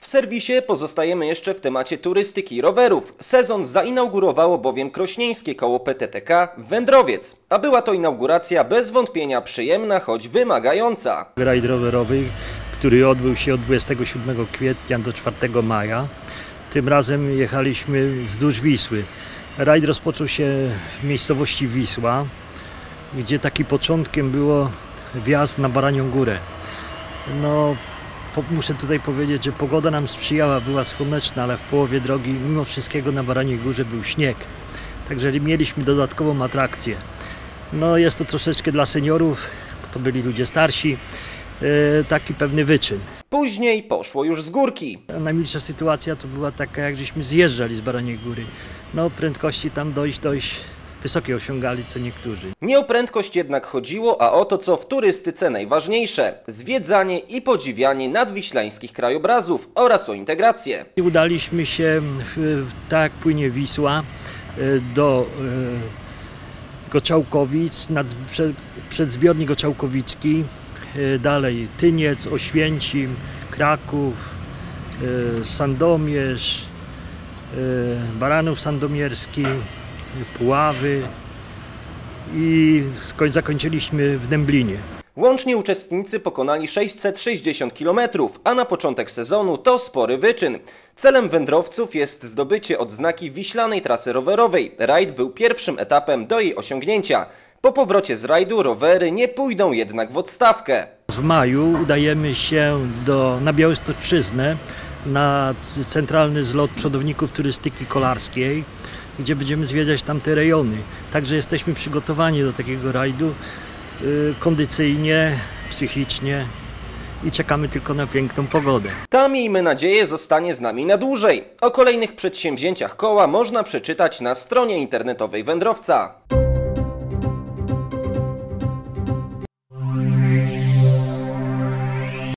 serwisie pozostajemy jeszcze w temacie turystyki i rowerów. Sezon zainaugurowało bowiem krośnieńskie koło PTTK Wędrowiec, a była to inauguracja bez wątpienia przyjemna, choć wymagająca. Rajd rowerowy, który odbył się od 27 kwietnia do 4 maja. Tym razem jechaliśmy wzdłuż Wisły. Rajd rozpoczął się w miejscowości Wisła, gdzie taki początkiem było wjazd na Baranią Górę. No, muszę tutaj powiedzieć, że pogoda nam sprzyjała, była słoneczna, ale w połowie drogi mimo wszystkiego na Baraniej Górze był śnieg. Także mieliśmy dodatkową atrakcję. No, jest to troszeczkę dla seniorów, to byli ludzie starsi, taki pewny wyczyn. Później poszło już z górki. Najmilsza sytuacja to była taka, jak żeśmy zjeżdżali z Baraniej Góry. No, prędkości tam dość wysokie osiągali co niektórzy. Nie o prędkość jednak chodziło, a o to, co w turystyce najważniejsze. Zwiedzanie i podziwianie nadwiślańskich krajobrazów oraz o integrację. Udaliśmy się, tak jak płynie Wisła, do Goczałkowic, przedzbiornik Goczałkowicki, dalej Tyniec, Oświęcim, Kraków, Sandomierz, Baranów Sandomierski, Puławy i zakończyliśmy w Dęblinie. Łącznie uczestnicy pokonali 660 km, a na początek sezonu to spory wyczyn. Celem wędrowców jest zdobycie odznaki wiślanej trasy rowerowej. Rajd był pierwszym etapem do jej osiągnięcia. Po powrocie z rajdu rowery nie pójdą jednak w odstawkę. W maju udajemy się na Białostoczyznę na centralny zlot przodowników turystyki kolarskiej, gdzie będziemy zwiedzać tamte rejony. Także jesteśmy przygotowani do takiego rajdu kondycyjnie, psychicznie i czekamy tylko na piękną pogodę. Ta, miejmy nadzieję, zostanie z nami na dłużej. O kolejnych przedsięwzięciach koła można przeczytać na stronie internetowej Wędrowca.